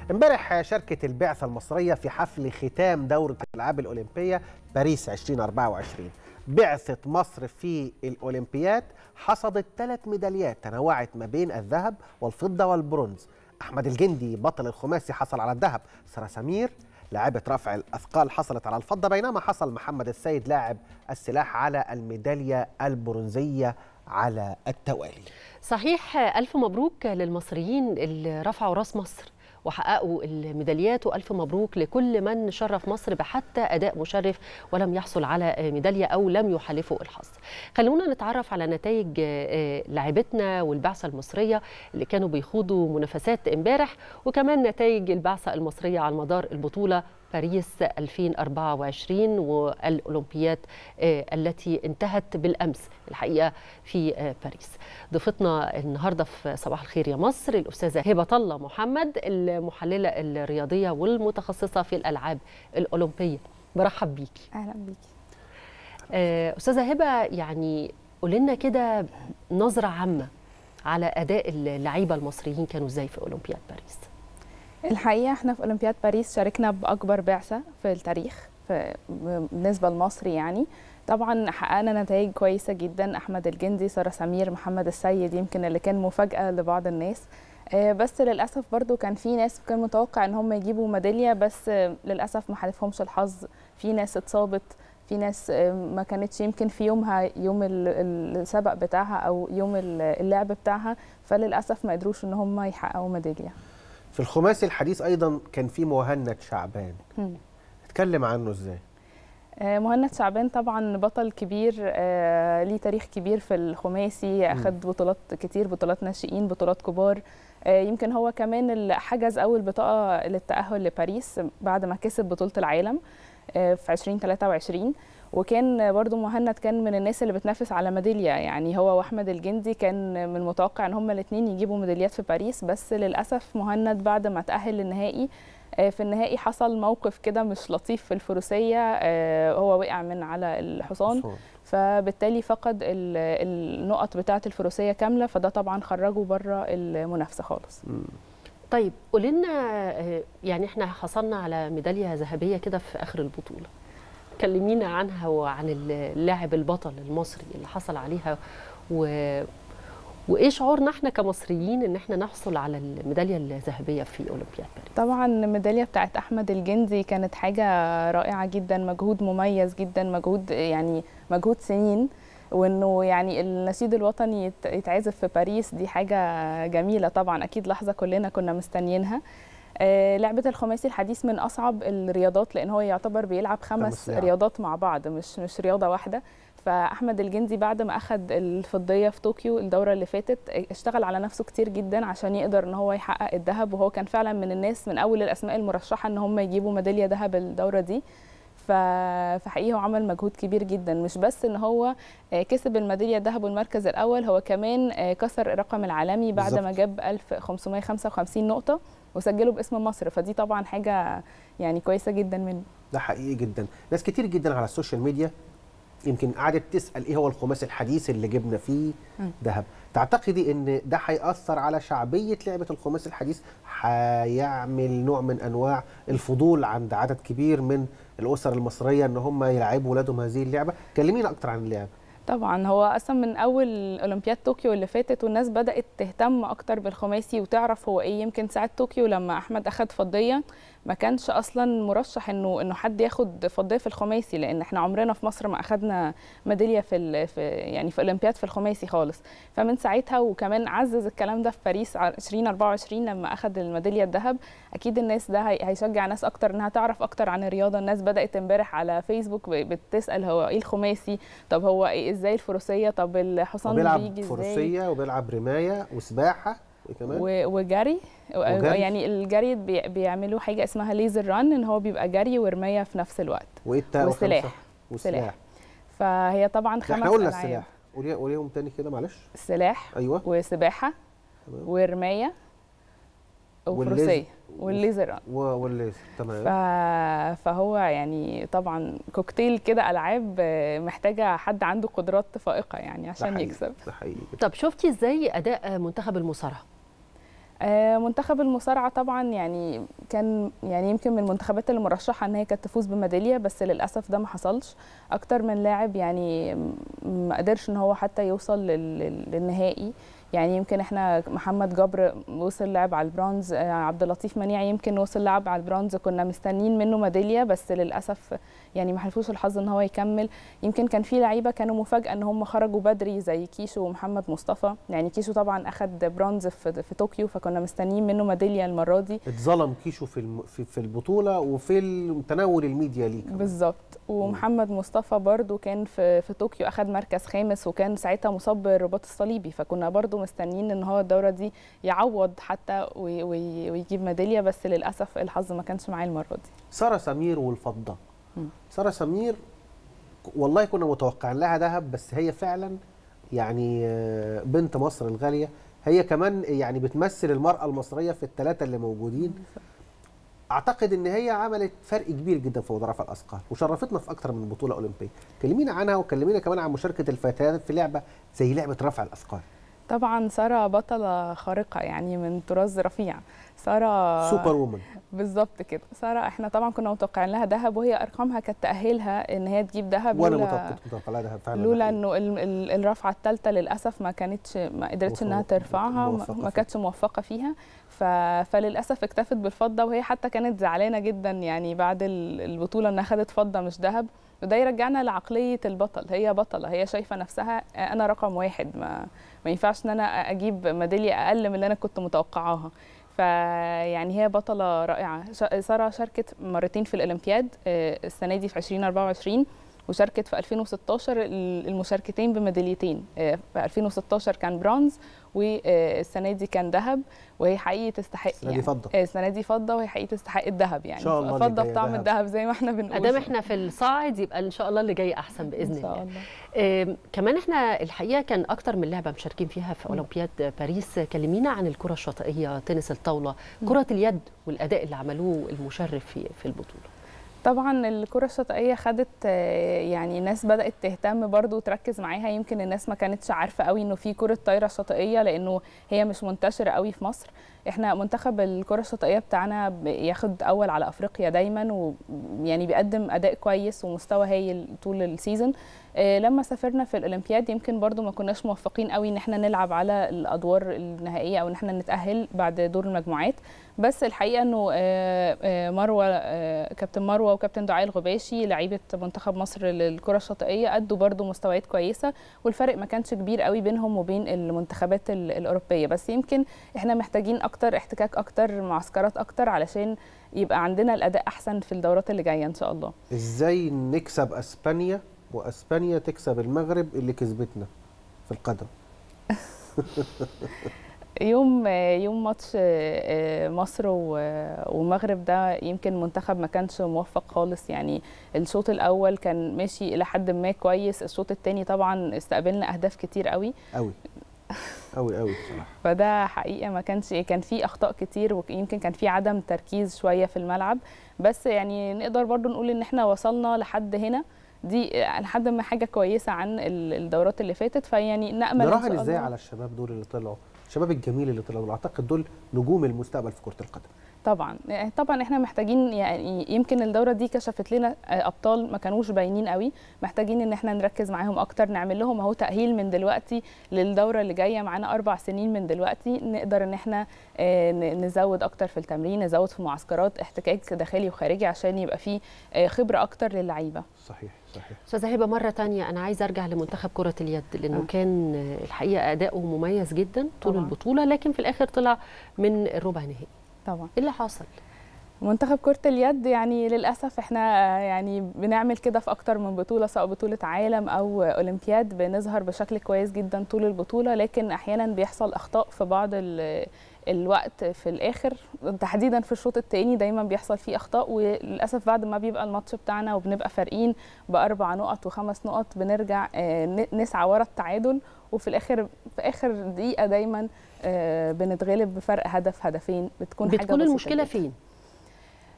امبارح شاركت البعثة المصرية في حفل ختام دورة الألعاب الأولمبية باريس 2024. بعثة مصر في الأولمبياد حصدت 3 ميداليات تنوعت ما بين الذهب والفضة والبرونز. أحمد الجندي بطل الخماسي حصل على الذهب، سارة سمير لاعبة رفع الأثقال حصلت على الفضة، بينما حصل محمد السيد لاعب السلاح على الميدالية البرونزية على التوالي. صحيح، ألف مبروك للمصريين اللي رفعوا راس مصر وحققوا الميداليات، وألف مبروك لكل من شرف مصر بحتى أداء مشرف ولم يحصل على ميدالية أو لم يحالفه الحظ. خلونا نتعرف على نتائج لاعبتنا والبعثة المصرية اللي كانوا بيخوضوا منافسات امبارح، وكمان نتائج البعثة المصرية على مدار البطولة باريس 2024 والأولمبياد التي انتهت بالأمس الحقيقة في باريس. ضيفتنا النهاردة في صباح الخير يا مصر الأستاذة هبة الله محمد، المحللة الرياضية والمتخصصة في الألعاب الأولمبية. برحب بيكي. أهلا بيكي. أستاذة هبة، يعني قولي لنا كده نظرة عامة على أداء اللعيبة المصريين كانوا ازاي في أولمبياد باريس. الحقيقة احنا في أولمبياد باريس شاركنا بأكبر بعثة في التاريخ بالنسبة لمصر، يعني طبعا حققنا نتائج كويسة جدا. أحمد الجندي، سارة سمير، محمد السيد يمكن اللي كان مفاجأة لبعض الناس، بس للأسف برضو كان في ناس كان متوقع ان هم يجيبوا ميدالية، بس للأسف ما حالفهمش الحظ. في ناس اتصابت، في ناس ما كانتش يمكن في يومها يوم السبق بتاعها أو يوم اللعب بتاعها، فللأسف ما قدروش ان هم يحققوا ميدالية. في الخماسي الحديث أيضا كان في مهند شعبان، اتكلم عنه ازاي؟ مهند شعبان طبعا بطل كبير، ليه تاريخ كبير في الخماسي، أخذ بطولات كتير، بطولات ناشئين، بطولات كبار. يمكن هو كمان اللي حجز أول بطاقة للتأهل لباريس بعد ما كسب بطولة العالم في 2023. وكان برضو مهند كان من الناس اللي بتنافس على ميدالية، يعني هو واحمد الجندي كان من المتوقع ان هما الاثنين يجيبوا ميداليات في باريس، بس للأسف مهند بعد ما تأهل للنهائي في النهائي حصل موقف كده مش لطيف في الفروسية، هو وقع من على الحصان، فبالتالي فقد النقط بتاعة الفروسية كاملة، فده طبعا خرجه بره المنافسة خالص. طيب قولي لنا، يعني احنا حصلنا على ميدالية ذهبية كده في آخر البطولة، كلمينا عنها وعن اللاعب البطل المصري اللي حصل عليها، وايه شعورنا احنا كمصريين ان احنا نحصل على الميداليه الذهبيه في اولمبياد باريس. طبعا الميداليه بتاعت احمد الجندي كانت حاجه رائعه جدا، مجهود مميز جدا، مجهود سنين، وانه يعني النشيد الوطني يتعزف في باريس، دي حاجه جميله طبعا، اكيد لحظه كلنا كنا مستنيينها. لعبة الخماسي الحديث من أصعب الرياضات، لأن هو يعتبر بيلعب 5 رياضات مع بعض، مش رياضة واحدة. فأحمد الجندي بعد ما أخذ الفضية في طوكيو الدورة اللي فاتت اشتغل على نفسه كتير جدا عشان يقدر إن هو يحقق الذهب، وهو كان فعلا من الناس من أول الأسماء المرشحة إن هم يجيبوا ميدالية ذهب الدورة دي. فحقيقي هو عمل مجهود كبير جدا، مش بس ان هو كسب الميداليه الذهب والمركز الاول، هو كمان كسر الرقم العالمي بعد ما جاب 1555 نقطه وسجله باسم مصر، فدي طبعا حاجه يعني كويسه جدا منه. ده حقيقي جدا. ناس كتير جدا على السوشيال ميديا يمكن قعدت تسال ايه هو الخماسي الحديث اللي جبنا فيه ذهب. تعتقدي ان ده هيأثر على شعبيه لعبه الخماسي الحديث؟ هيعمل نوع من انواع الفضول عند عدد كبير من الاسر المصريه ان هم يلعبوا ولادهم هذه اللعبه؟ كلمينا اكتر عن اللعبه. طبعا هو اصلا من اول اولمبياد طوكيو اللي فاتت والناس بدات تهتم اكتر بالخماسي وتعرف هو ايه. يمكن ساعه طوكيو لما احمد اخذ فضيه ما كانش اصلا مرشح انه حد ياخد فضيه في الخماسي، لان احنا عمرنا في مصر ما اخذنا ميداليه في اولمبياد في الخماسي خالص. فمن ساعتها وكمان عزز الكلام ده في باريس 2024 لما اخذ الميداليه الذهب، اكيد الناس ده هيشجع ناس اكتر انها تعرف اكتر عن الرياضه. الناس بدات امبارح على فيسبوك بتسال هو ايه الخماسي، طب هو إيه ازاي الفروسيه، طب الحصان بيجي ازاي، فروسيه وبيلعب رمايه وسباحه وجري. يعني الجري بيعملوا حاجه اسمها ليزر ران، ان هو بيبقى جري ورمايه في نفس الوقت، وسلاح. فهي طبعا 5 احنا قلنا السلاح، قوليهم تاني كده معلش. السلاح، ايوه، وسباحه، ورمايه، وفروسيه، والليزر والليزر. تمام. فهو يعني طبعا كوكتيل كده العاب محتاجه حد عنده قدرات فائقه يعني عشان يكسب. ده حقيقي. طب شفتي ازاي اداء منتخب المصارعه؟ منتخب المصارعه طبعا يعني كان يعني يمكن من المنتخبات اللي مرشحه ان هي كانت تفوز بميداليه، بس للاسف ده ما حصلش. اكتر من لاعب يعني ما قدرش ان هو حتى يوصل للنهائي. يعني يمكن احنا محمد جبر وصل لعب على البرونز، عبد اللطيف منيع يمكن وصل لعب على البرونز، كنا مستنيين منه ميداليه بس للاسف يعني ما حلفوش الحظ ان هو يكمل. يمكن كان في لعيبه كانوا مفاجاه ان هم خرجوا بدري زي كيشو ومحمد مصطفى. يعني كيشو طبعا اخذ برونز في طوكيو، فكنا مستنيين منه ميداليه المره دي. اتظلم كيشو في البطوله وفي تناول الميديا ليه بالظبط. ومحمد مصطفى برضو كان في طوكيو اخذ مركز خامس، وكان ساعتها مصاب بالرباط الصليبي، فكنا برضو مستنيين ان هو الدوره دي يعوض حتى ويجيب ميداليه، بس للاسف الحظ ما كانش معاه المره دي. ساره سمير والفضه. ساره سمير والله كنا متوقعين لها ذهب، بس هي فعلا يعني بنت مصر الغاليه، هي كمان يعني بتمثل المراه المصريه في الثلاثه اللي موجودين. اعتقد ان هي عملت فرق كبير جدا في رفع الاثقال وشرفتنا في اكتر من بطوله اولمبيه. كلمينا عنها وكلمينا كمان عن مشاركه الفتيات في لعبه زي لعبه رفع الاثقال. طبعا ساره بطله خارقه يعني من طراز رفيع. ساره سوبر وومن بالظبط كده. ساره احنا طبعا كنا متوقعين لها ذهب، وهي ارقامها كانت تاهلها ان هي تجيب ذهب، وانا كنت متوقع لها ذهب فعلا، لولا انه الرفعه الثالثه للاسف ما قدرتش انها ترفعها، ما كانتش موفقه فيها. فللاسف اكتفت بالفضه، وهي حتى كانت زعلانه جدا يعني بعد البطوله انها خدت فضه مش ذهب. وده يرجعنا لعقليه البطل، هي بطله، هي شايفه نفسها انا رقم واحد، ما ينفعش ان انا اجيب ميداليه اقل من اللي انا كنت متوقعاها. فيعني هي بطله رائعه. ساره شاركت مرتين في الاولمبياد، السنه دي في 2024، وشاركت في 2016 المشاركتين بميداليتين. في 2016 كان برونز، والسنه دي كان ذهب، وهي حقيقي تستحق. السنه دي فضه. السنه دي فضه، وهي حقيقي تستحق الذهب يعني. ان شاء الله فضه بطعم الذهب زي ما احنا بنقول. ادام احنا في الصاعد يبقى ان شاء الله اللي جاي احسن باذن الله. ان شاء الله. كمان احنا الحقيقه كان اكتر من لعبه مشاركين فيها في اولمبياد باريس. كلمينا عن الكره الشاطئيه، تنس الطاوله، كره اليد والاداء اللي عملوه المشرف في البطوله. طبعا الكرة الشاطئية خدت يعني الناس بدأت تهتم برضو وتركز معاها. يمكن الناس ما كانتش عارفة قوي انه في كرة طايرة شاطئية، لانه هي مش منتشرة قوي في مصر. احنا منتخب الكرة الشاطئية بتاعنا بياخد اول على افريقيا دايما، ويعني بيقدم اداء كويس ومستوى هايل طول السيزون. لما سافرنا في الاولمبياد يمكن برضو ما كناش موفقين قوي ان احنا نلعب على الادوار النهائيه او ان احنا نتاهل بعد دور المجموعات. بس الحقيقه انه مروه، كابتن مروه وكابتن دعاء الغباشي لعيبه منتخب مصر للكره الشاطئيه ادوا برضو مستويات كويسه، والفرق ما كانش كبير قوي بينهم وبين المنتخبات الاوروبيه. بس يمكن احنا محتاجين اكتر احتكاك، اكتر معسكرات اكتر، علشان يبقى عندنا الاداء احسن في الدورات اللي جايه ان شاء الله. ازاي نكسب اسبانيا واسبانيا تكسب المغرب اللي كسبتنا في القدم؟ يوم ماتش مصر والمغرب ده يمكن المنتخب ما كانش موفق خالص. يعني الشوط الاول كان ماشي الى حد ما كويس، الشوط الثاني طبعا استقبلنا اهداف كتير قوي قوي قوي قوي بصراحه. فده حقيقه ما كانش، كان في اخطاء كتير، ويمكن كان في عدم تركيز شويه في الملعب. بس يعني نقدر برضو نقول ان احنا وصلنا لحد هنا، دي لحد ما حاجه كويسه عن الدورات اللي فاتت. فيعني نامل نراهن ازاي على الشباب دول اللي طلعوا، الشباب الجميل اللي طلعوا، اعتقد دول نجوم المستقبل في كره القدم. طبعا احنا محتاجين، يعني يمكن الدوره دي كشفت لنا ابطال ما كانوش باينين قوي، محتاجين ان احنا نركز معاهم اكتر، نعمل لهم اهو تاهيل من دلوقتي للدوره اللي جايه. معانا 4 سنين من دلوقتي نقدر ان احنا نزود اكتر في التمرين، نزود في معسكرات، احتكاك داخلي وخارجي، عشان يبقى في خبره اكتر للعيبه. صحيح. استاذه هبه، مره ثانيه انا عايزه ارجع لمنتخب كره اليد، لانه كان الحقيقه اداؤه مميز جدا طول البطوله، لكن في الاخر طلع من الربع نهائي. طبعا ايه اللي حصل؟ منتخب كرة اليد يعني للأسف احنا يعني بنعمل كده في أكتر من بطولة، سواء بطولة عالم أو أولمبياد، بنظهر بشكل كويس جدا طول البطولة، لكن أحيانا بيحصل أخطاء في بعض الوقت في الآخر، تحديدا في الشوط الثاني دايما بيحصل فيه أخطاء. وللأسف بعد ما بيبقى الماتش بتاعنا وبنبقى فارقين ب4 نقط و5 نقط بنرجع نسعى ورا التعادل، وفي الآخر في آخر دقيقة دايما بنتغلب بفرق هدف هدفين. بتكون المشكلة فين؟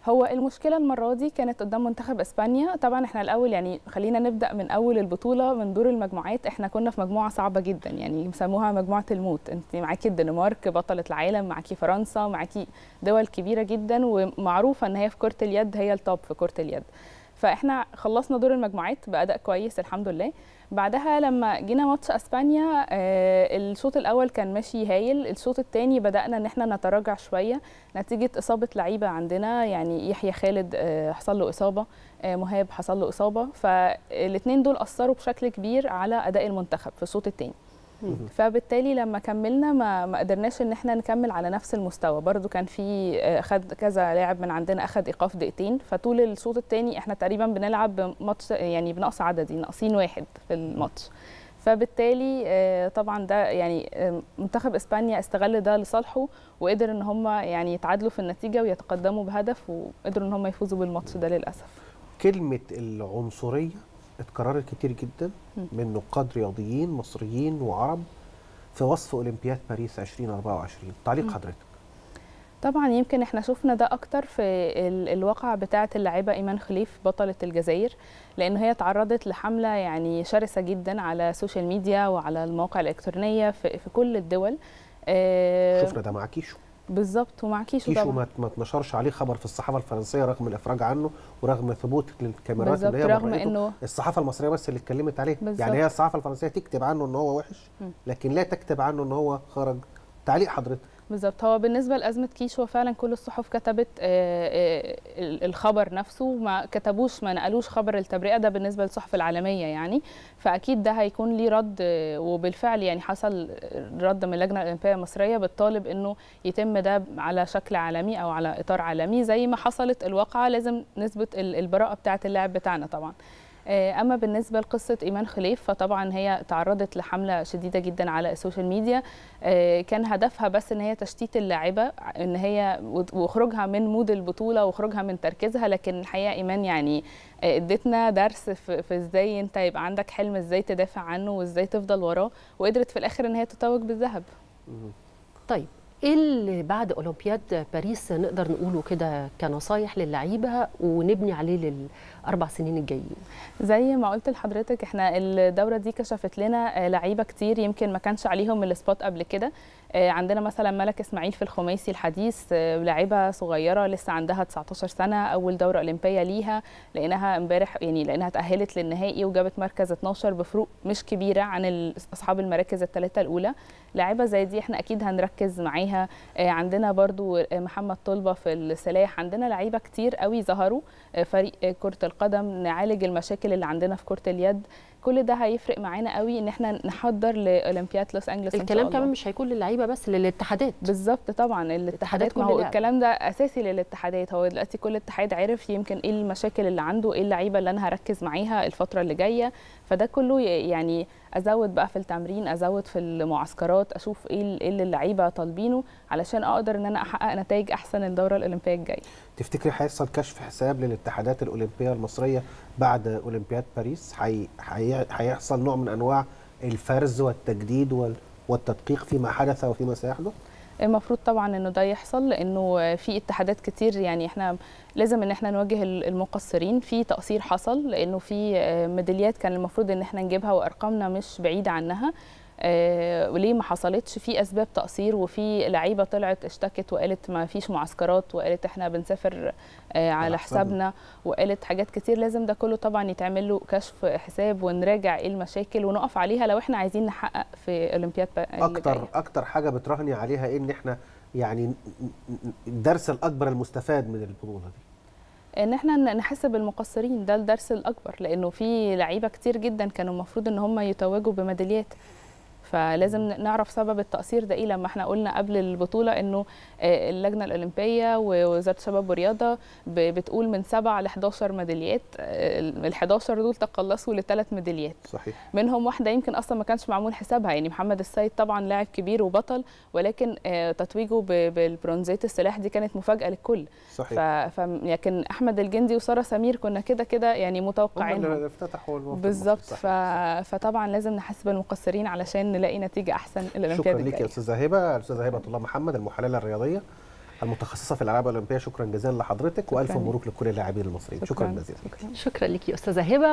هو المشكله المره دي كانت قدام منتخب اسبانيا. طبعا احنا الاول يعني خلينا نبدا من اول البطوله من دور المجموعات. احنا كنا في مجموعه صعبه جدا، يعني بيسموها مجموعه الموت. انت معاكي الدنمارك بطله العالم، معاكي فرنسا، معاكي دول كبيره جدا ومعروفه ان هي في كره اليد هي التوب في كره اليد. فاحنا خلصنا دور المجموعات باداء كويس الحمد لله. بعدها لما جينا ماتش اسبانيا الشوط الاول كان ماشي هايل، الشوط الثاني بدانا ان احنا نتراجع شويه نتيجه اصابه لعيبه عندنا، يعني يحيى خالد حصل له اصابه، مهاب حصل له اصابه، فالاثنين دول اثروا بشكل كبير على اداء المنتخب في الشوط الثاني. فبالتالي لما كملنا ما قدرناش ان احنا نكمل على نفس المستوى. برضو كان في خد كذا لاعب من عندنا اخد ايقاف دقيقتين، فطول الشوط الثاني احنا تقريبا بنلعب بماتش يعني بنقص عددي، ناقصين واحد في الماتش. فبالتالي طبعا ده يعني منتخب اسبانيا استغل ده لصالحه وقدر ان هم يعني يتعادلوا في النتيجه ويتقدموا بهدف وقدروا ان هم يفوزوا بالماتش ده للاسف. كلمه العنصريه اتكررت كتير جدا من نقاد رياضيين مصريين وعرب في وصف اولمبياد باريس 2024. تعليق حضرتك؟ طبعا يمكن احنا شفنا ده اكتر في الواقعه بتاعه اللاعبه ايمان خليف بطله الجزائر، لان هي تعرضت لحمله يعني شرسه جدا على السوشيال ميديا وعلى المواقع الالكترونيه في كل الدول. شفنا ده مع كيشو بالظبط، ومع كيشو طبعا ما اتنشرش عليه خبر في الصحافه الفرنسيه رغم الافراج عنه ورغم ثبوت الكاميرات اللي هي رغم انه الصحافه المصريه بس اللي اتكلمت عليه. يعني هي الصحافه الفرنسيه تكتب عنه ان هو وحش لكن لا تكتب عنه ان هو خرج. تعليق حضرتك؟ بالظبط. هو بالنسبه لازمه كيشو فعلا كل الصحف كتبت الخبر نفسه، ما كتبوش ما نقلوش خبر التبرئه ده بالنسبه للصحف العالميه يعني. فاكيد ده هيكون ليه رد، وبالفعل يعني حصل رد من اللجنه الاولمبيه المصريه بتطالب انه يتم ده على شكل عالمي او على اطار عالمي زي ما حصلت الواقعه. لازم نثبت البراءه بتاعه اللاعب بتاعنا طبعا. أما بالنسبة لقصة إيمان خليف فطبعا هي تعرضت لحملة شديدة جدا على السوشيال ميديا، كان هدفها بس إن هي تشتيت اللاعبة إن هي وخروجها من مود البطولة وخروجها من تركيزها. لكن الحقيقة إيمان يعني ادتنا درس في إزاي أنت يبقى عندك حلم إزاي تدافع عنه وإزاي تفضل وراه، وقدرت في الآخر إن هي تتوج بالذهب. طيب ايه اللي بعد اولمبياد باريس نقدر نقوله كده كنصايح للعيبه ونبني عليه للاربع سنين الجايين؟ زي ما قلت لحضرتك احنا الدوره دي كشفت لنا لعيبه كتير يمكن ما كانش عليهم السبوت قبل كده. عندنا مثلا ملك اسماعيل في الخماسي الحديث، لاعبه صغيره لسه عندها 19 سنه، اول دوره اولمبيه ليها، لقيناها امبارح يعني لقيناها تاهلت للنهائي وجابت مركز 12 بفروق مش كبيره عن اصحاب المراكز الثلاثه الاولى. لاعبه زي دي احنا اكيد هنركز معاها. عندنا برضو محمد طلبه في السلاح، عندنا لعيبه كتير قوي ظهروا. فريق كره القدم، نعالج المشاكل اللي عندنا في كره اليد، كل ده هيفرق معانا قوي ان احنا نحضر لاولمبياد لوس انجلوس. الكلام كمان مش هيكون للعيبه بس، للاتحادات. بالظبط طبعا الاتحادات، ما هو الكلام ده اساسي للاتحادات. هو دلوقتي كل اتحاد عرف يمكن ايه المشاكل اللي عنده، ايه اللعيبه اللي انا هركز معاها الفتره اللي جايه. فده كله يعني ازود بقى في التمرين، ازود في المعسكرات، اشوف ايه اللي اللعيبه طالبينه علشان اقدر ان انا احقق نتائج احسن الدوره الاولمبيه الجايه. تفتكري هيحصل كشف حساب للاتحادات الاولمبيه المصريه بعد اولمبياد باريس؟ هيحصل نوع من انواع الفرز والتجديد والتدقيق فيما حدث وفيما سيحدث؟ المفروض طبعا انه ده يحصل، لانه في اتحادات كتير يعني احنا لازم ان احنا نواجه المقصرين. في تقصير حصل لانه في ميداليات كان المفروض ان احنا نجيبها وارقامنا مش بعيده عنها، وليه ما حصلتش؟ في اسباب تقصير، وفي لعيبه طلعت اشتكت وقالت ما فيش معسكرات، وقالت احنا بنسافر على حسابنا، وقالت حاجات كتير. لازم ده كله طبعا يتعمل له كشف حساب ونراجع ايه المشاكل ونقف عليها لو احنا عايزين نحقق في اولمبياد اكتر حاجه بتراهني عليها ايه ان احنا يعني الدرس الاكبر المستفاد من البطوله دي؟ ان احنا نحاسب المقصرين، ده الدرس الاكبر، لانه في لعيبه كتير جدا كانوا المفروض ان هم يتوجوا بميداليات. فلازم نعرف سبب التقصير ده ايه. لما احنا قلنا قبل البطوله انه اللجنه الاولمبيه ووزاره الشباب والرياضه بتقول من 7 ل 11 ميداليات، ال 11 دول تقلصوا ل3 ميداليات. صحيح. منهم واحده يمكن اصلا ما كانش معمول حسابها، يعني محمد السيد طبعا لاعب كبير وبطل، ولكن تتويجه بالبرونزيه السلاح دي كانت مفاجاه للكل. صحيح. لكن احمد الجندي وساره سمير كنا كده يعني متوقعين هم اللي افتتحوا بالظبط. فطبعا لازم نحاسب المقصرين علشان نلاقي نتيجه احسن الاولمبياد الجايه. الجايه. شكرا ليك يا استاذه هبه. الاستاذه هبه الله محمد، المحلله الرياضيه. المتخصصه في الالعاب الاولمبيه. شكرا جزيلا لحضرتك والف مبروك لكل اللاعبين المصريين. شكرا جزيلا. شكرا لك يا استاذه هبه.